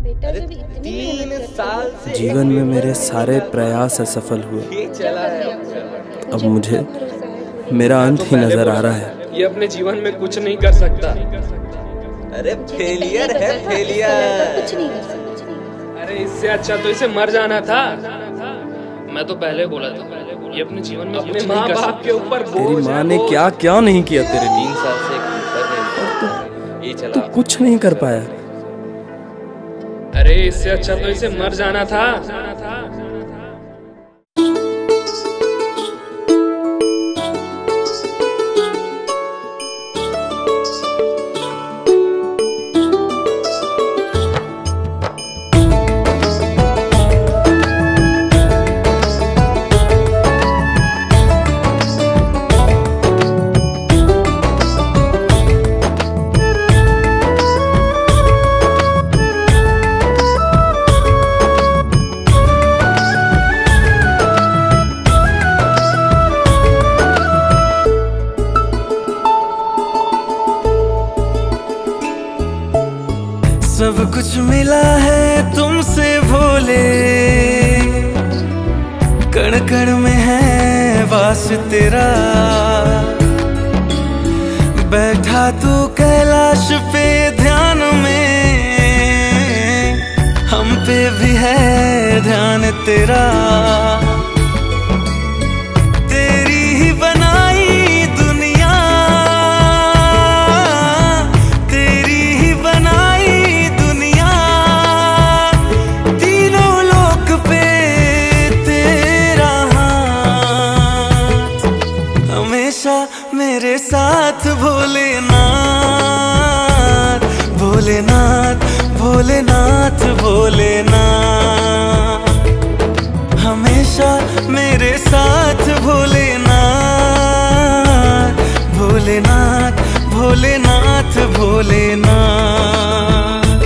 3 साल से जीवन में मेरे सारे प्रयास असफल हुए। अब मुझे मेरा अंत ही नजर आ रहा है। ये अपने जीवन में कुछ नहीं कर सकता। अरे फेलियर है, फेलियर। कुछ नहीं कर सकता। अरे इससे अच्छा तो इसे मर जाना था। मैं तो पहले बोला था ये अपने जीवन में अपने माँ बाप के ऊपर तेरी माँ ने क्या क्या नहीं किया तेरे लिए। 3 साल से ये चला। तू कुछ नहीं कर पाया। अरे इससे अच्छा तो इसे मर जाना था। सब कुछ मिला है तुमसे भोले, कण कण में है वास तेरा। बैठा तू कैलाश पे ध्यान में, हम पे भी है ध्यान तेरा। तेरी ही बनाई दुनिया, तेरी ही बनाई दुनिया, तीनों लोक पे तेरा हाथ हमेशा मेरे साथ। भोलेनाथ भोलेनाथ भोलेनाथ भोलेनाथ, हमेशा मेरे साथ। भोलेनाथ भोलेनाथ भोलेनाथ भोलेनाथ।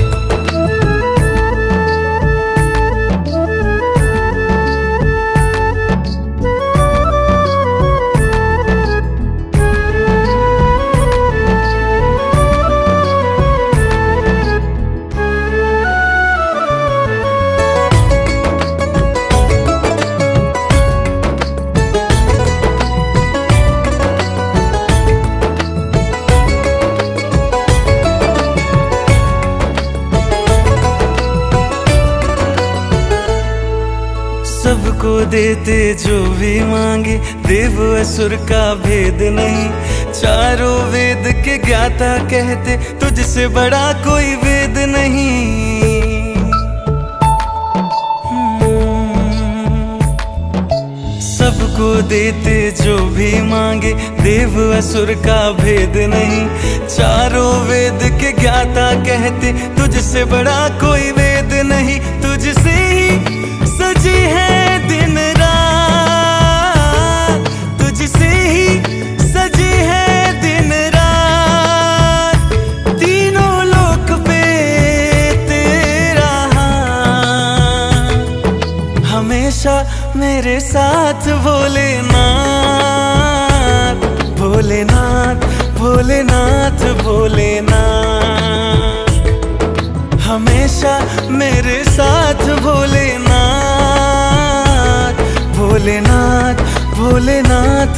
सबको देते जो भी मांगे, देव असुर का भेद नहीं। चारों वेद के ज्ञाता कहते, तुझसे बड़ा कोई वेद नहीं। सबको देते जो भी मांगे, देव असुर का भेद नहीं। चारों वेद के ज्ञाता कहते, तुझसे बड़ा कोई वेद नहीं। तुझसे ही सजी है दिन रात, तुझसे ही सजी है दिन रात। तीनों लोक पे तेरा हाथ हमेशा मेरे साथ। भोलेनाथ भोलेनाथ भोलेनाथ भोलेनाथ, हमेशा मेरे साथ। भोलेनाथ भोलेनाथ भोलेनाथ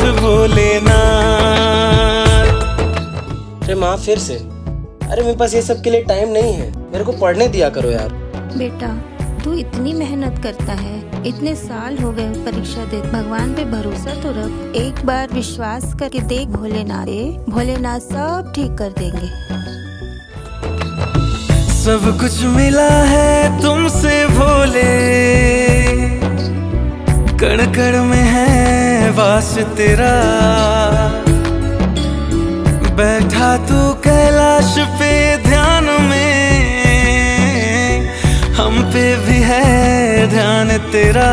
भोलेनाथ। अरे माँ फिर से। अरे मेरे पास ये सब के लिए टाइम नहीं है, मेरे को पढ़ने दिया करो यार। बेटा तू इतनी मेहनत करता है, इतने साल हो गए परीक्षा दे, भगवान पे भरोसा तो रख। एक बार विश्वास करके देख भोलेनाथ सब ठीक कर देंगे। सब कुछ मिला है तुमसे भोले, कण कण में है वास तेरा। बैठा तू कैलाश पे ध्यान में, हम पे भी है ध्यान तेरा।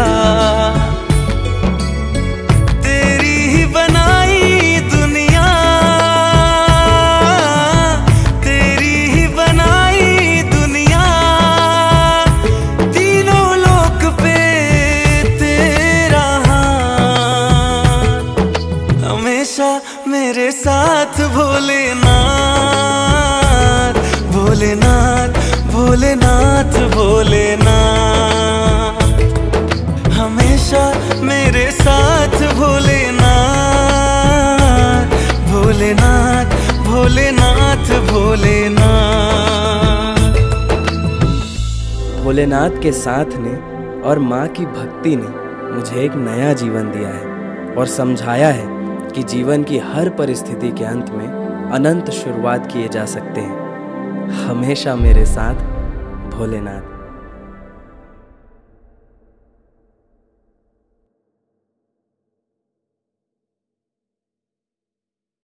तेरी ही बनाई दुनिया, तेरी ही बनाई दुनिया, तीनों लोक पे तेरा हाथ हमेशा मेरे साथ। भोलेनाथ भोलेनाथ भोलेनाथ साथ भोलेनाथ, हमेशा मेरे साथ भोलेनाथ, भोलेनाथ भोलेनाथ भोलेनाथ। भोलेनाथ के साथ ने और माँ की भक्ति ने मुझे एक नया जीवन दिया है और समझाया है कि जीवन की हर परिस्थिति के अंत में अनंत शुरुआत किए जा सकते हैं। हमेशा मेरे साथ भोलेनाथ।